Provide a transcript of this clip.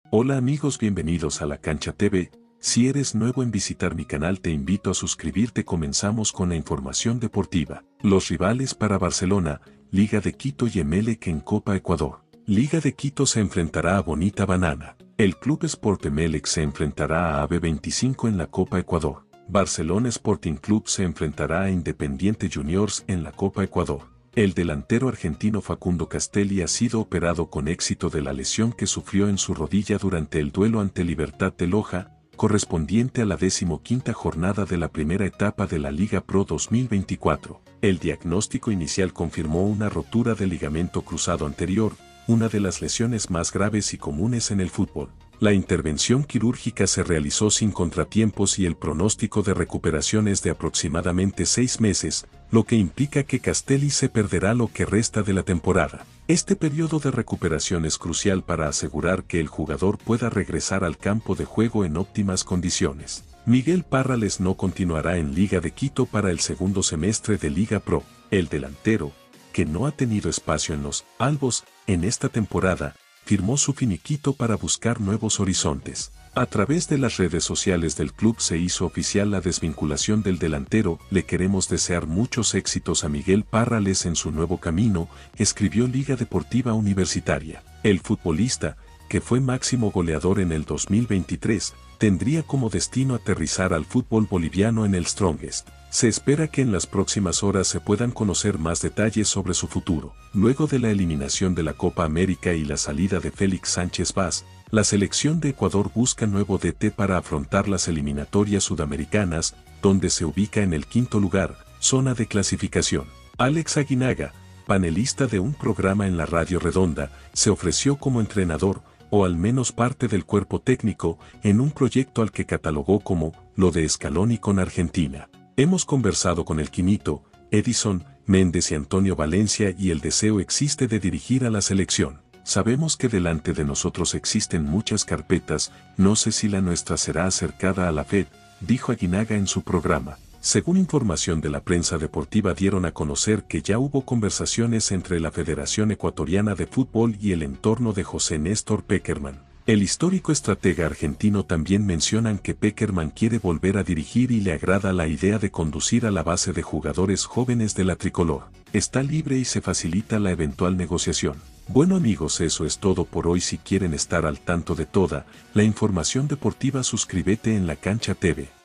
Hola amigos, bienvenidos a La Cancha TV. Si eres nuevo en visitar mi canal te invito a suscribirte. Comenzamos con la información deportiva. Los rivales para Barcelona, Liga de Quito y Emelec en Copa Ecuador. Liga de Quito se enfrentará a Bonita Banana. El Club Sport Emelec se enfrentará a AB25 en la Copa Ecuador. Barcelona Sporting Club se enfrentará a Independiente Juniors en la Copa Ecuador. El delantero argentino Facundo Castelli ha sido operado con éxito de la lesión que sufrió en su rodilla durante el duelo ante Libertad de Loja, correspondiente a la 15ª jornada de la primera etapa de la Liga Pro 2024. El diagnóstico inicial confirmó una rotura del ligamento cruzado anterior, una de las lesiones más graves y comunes en el fútbol. La intervención quirúrgica se realizó sin contratiempos y el pronóstico de recuperación es de aproximadamente 6 meses, lo que implica que Castelli se perderá lo que resta de la temporada. Este periodo de recuperación es crucial para asegurar que el jugador pueda regresar al campo de juego en óptimas condiciones. Miguel Parrales no continuará en Liga de Quito para el segundo semestre de Liga Pro. El delantero, que no ha tenido espacio en los albos en esta temporada, firmó su finiquito para buscar nuevos horizontes. A través de las redes sociales del club se hizo oficial la desvinculación del delantero. Le queremos desear muchos éxitos a Miguel Parrales en su nuevo camino, escribió Liga Deportiva Universitaria. El futbolista, que fue máximo goleador en el 2023, tendría como destino aterrizar al fútbol boliviano en el Strongest. Se espera que en las próximas horas se puedan conocer más detalles sobre su futuro. Luego de la eliminación de la Copa América y la salida de Félix Sánchez Vaz, la selección de Ecuador busca nuevo DT para afrontar las eliminatorias sudamericanas, donde se ubica en el 5º lugar, zona de clasificación. Alex Aguinaga, panelista de un programa en la Radio Redonda, se ofreció como entrenador, o al menos parte del cuerpo técnico, en un proyecto al que catalogó como lo de Scaloni con Argentina. Hemos conversado con el Quinito, Edison, Méndez y Antonio Valencia y el deseo existe de dirigir a la selección. Sabemos que delante de nosotros existen muchas carpetas, no sé si la nuestra será acercada a la FED, dijo Aguinaga en su programa. Según información de la prensa deportiva dieron a conocer que ya hubo conversaciones entre la Federación Ecuatoriana de Fútbol y el entorno de José Néstor Pekerman. El histórico estratega argentino también mencionan que Pekerman quiere volver a dirigir y le agrada la idea de conducir a la base de jugadores jóvenes de la tricolor. Está libre y se facilita la eventual negociación. Bueno amigos, eso es todo por hoy. Si quieren estar al tanto de toda la información deportiva, suscríbete en La Cancha TV.